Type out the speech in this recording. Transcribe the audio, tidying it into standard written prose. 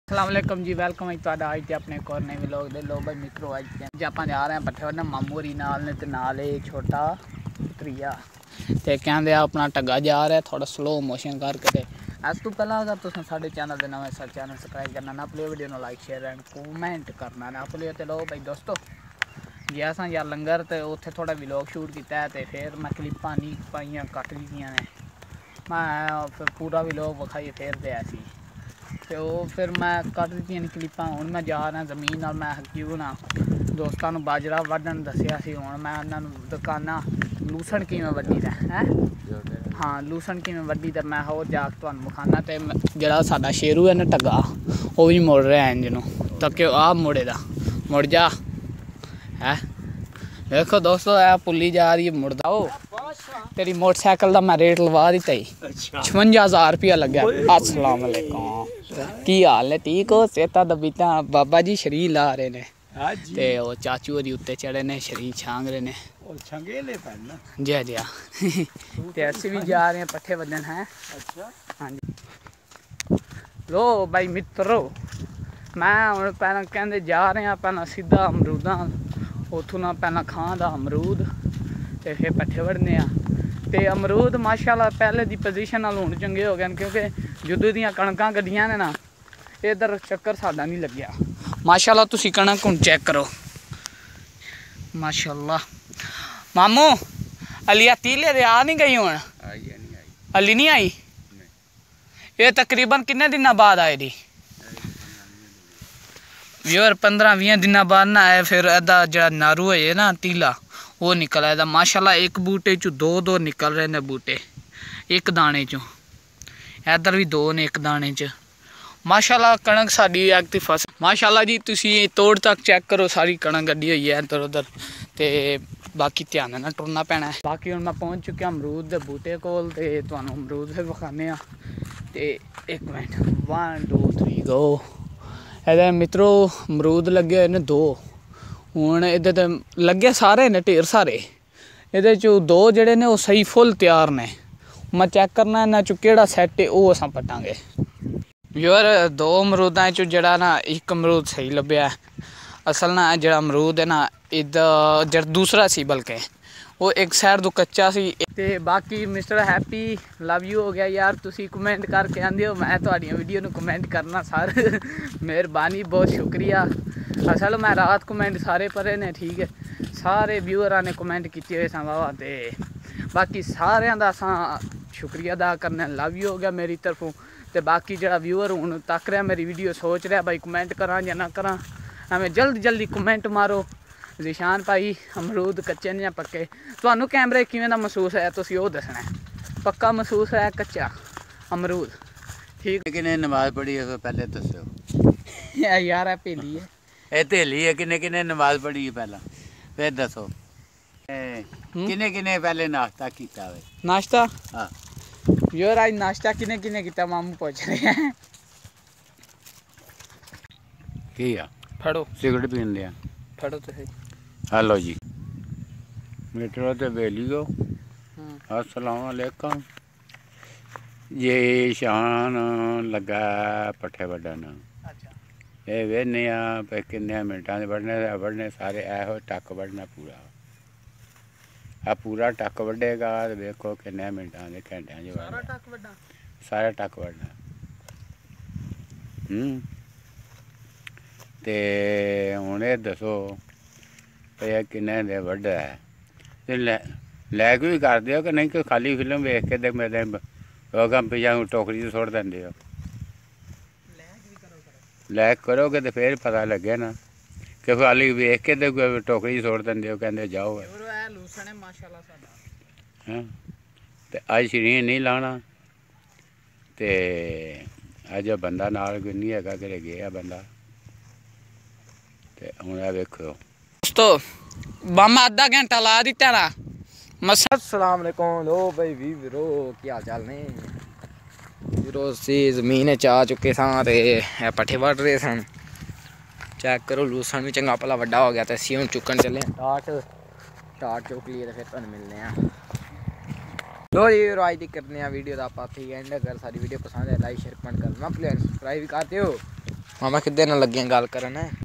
अस्सलामुअलैकुम जी, वेलकम है तुहाडा अज ते अपने एक और नए व्लॉग दे। लो भाई मित्रों, अज आप जा रहे हैं पट्ठे वड्डन मामू होरी नाल ने ते नाल छोटा पुत्रिया ते कहंदे अपना टग्गा जा रहा है थोड़ा स्लो मोशन करके। ते इस तो पहला अगर तुम साढ़े चैनल के नवे सर चैनल सबसक्राइब करना ना भूलियो, वीडियो को लाइक शेयर एंड कमेंट करना ना भूलियो। तो लो भाई दोस्तों, गया सा यार लंगर तो उत्थे थोड़ा व्लॉग शूट किया तो फिर मैं क्लिप्पां नहीं पाइयां कट लितियां ने। मैं फिर पूरा व्लॉग विखाई फिर दिया सी तो फिर मैं कट दी क्लिप्पां। हुण मैं जा रहा जमीन और मैं क्यों ना दोस्तों बाजरा वड्डन दसिया सी। हुण मैं उन्होंने दुकाना लूसन किवें वड्डी दा है, हाँ लूसन किवें वड्डी दा मैं होर जाके तुहानूं विखाना। तो जिहड़ा साडा शेरू है ना टग्गा, वो भी मुड़ रहा है इंज नूं तक आ मुड़े दा मुड़ जा है। देखो दोस्तों, यह पुली जा रही है मुड़दा। ओ तेरी मोटरसाइकिल का मैं रेट लवा दिता ही 56,000 रुपया लग्या। अस्सलाम वालेकुम, की हाल है? ठीक हो? सेहता दबीता? बाबा जी शरीर ला रहे ने ते वो चाचू होरी उत्ते चढ़े ने शरीर छांग रहे ने जी जी। ते असीं भी जा रहे हैं पट्ठे वड्डन है। हाँ जी। लो भाई मित्रों, मैं हुण पहला कहंदे जा रहे हैं पहला सीधा अमरूदा उथों ना पहला खां दा अमरूद ते फिर पट्ठे वड्डने आ। ते अमरूद माशाअल्लाह पहले दी पोजीशन नाल हुण चंगे हो गए क्योंकि जुद्ध दियां कणकां गड्डियां ने ना, इधर चक्कर साडा नहीं लग्या माशाअल्लाह। तुसीं कणक हुण चेक करो माशाअल्लाह। मामू अलिया तीले दे आ नहीं गई हुण? अली नहीं आई? ये तकरीबन किन्ने दिनां बाद आए दी? यार 15-20 दिनों बाद ना आए। फिर एदा जो नारू है ना तीला वो निकल आया माशाल्लाह। एक बूटे चो दो निकल रहे ने बूटे एक दाने चो, इधर भी दो ने एक दाने च माशाल्लाह। कणक साडी एक्ट फसल माशाल्लाह जी। तुसी तोड़ तक चेक करो, सारी कणक गड्डी हुई है इधर उधर। तो बाकी ध्यान ना टुरना पैना है। बाकी हुण मैं पहुँच चुका अमरूद के बूटे कोल ते तुहानूं अमरूद फिर विखाने आ। ते एक मिनट 1 2 3 गो। इधर मित्रों अमरूद लगे हुए ने 2। हुण इधर तो लगे सारे ने ढेर सारे, ये चो 2 जोड़े ने वो सही फुल तैयार ने। मैं चेक करना इन्हां चो केड़ा सैट है वो असां पटांगे। यार 2 अमरूदां चो जड़ा ना एक अमरूद सही लभ्या। असल ना जड़ा अमरूद है ना इधर जड़ा दूसरा सी बल्कि वो एक साइड तो कच्चा सी। ते बाकी मिस्टर हैप्पी लव यू हो गया यार, तुसी कमेंट करके आंदे हो, मैं तुहाडियां वीडियो नूं कमेंट करना सर मेहरबानी बहुत शुक्रिया। असल मैं रात कमेंट सारे पढ़े ने, ठीक है सारे व्यूअरां ने कमेंट किए हुए सन वाह। ते बाकी सारियां दा असां शुक्रिया अदा करने, लव यू हो गया मेरी तरफों। तो बाकी जो व्यूअर हुण तक रहा मेरी वीडियो सोच रहा भाई कमेंट करा या ना करा, हमें जल्दी कमेंट मारो। जिशान भाई अमरूद कच्चे ने या पक्के? तुहानूं कैमरे किवें दा महसूस है तुसीं ओह दसना है। पक्का महसूस है कच्चा अमरूद? ठीक किने नमाज पढ़ी है पहले दसो यार है भेली है, ये धेली है। किने नमाज पढ़ी है पहला फिर दसो। किने पहले नाश्ता किया है? नाश्ता? हाँ यार आज नाश्ता किने किया मामू पूछ रहे हैं। किया फड़ो सिगरेट पीन लिया। फड़ो तो सही। हेलो जी मित्रों ते बेलियो, अस्सलाम वालेकुम। ये शान लगा पट्ठे वड्डन। ये वेने पे किन्ने मिनटां दे वड्डने सारे ऐहो टक वड्डना पूरा। आ पूरा टक वड्डेगा तो देखो किन्ने मिनटां दे घंटियां च वड्डना सारा टक वड्डना। ते हुण एह् दसो ये किन्ने दे वड्डा है ते लैक भी कर दिओ कि नहीं कि खाली फिल्म वेख के ते मेरे पिछा टोकरी च सुट दिंदे हो? लैक करोगे तो फिर पता लगे ना कि खाली वेख के तो टोकरी सुट दिंदे हो, कहंदे जाओ। हाँ ते अज शरीर नहीं लाना ते अज बंदा नाल नहीं हैगा, घरे गया बंदा। ते हुण वेखो दोस्तों मामा आधा घंटा ला दिता ना मसा। अस्सलाम वालेकुम। लो भाई वीरो क्या हाल चाल ने वीरो? सी जमीन च आ चुके सन ते पट्ठे वड्ड रहे सन। चेक करो लूसन भी चंगा भला वड्डा हो गया। तो असीं हुण चुकन चले टाट चुक लिए तो फिर तुहानूं मिलने आ। लो जी वीरो अज दी करने वीडियो दा आपां ठीक एंड। अगर सारी वीडियो पसंद है लाइक शेयर कमेंट करना, प्लीज सब्सक्राइब भी कर दिओ। ਮਾਮਾ ਕਿੱਦੇ ਨਾਲ ਲੱਗੀਆਂ ਗੱਲ ਕਰਨ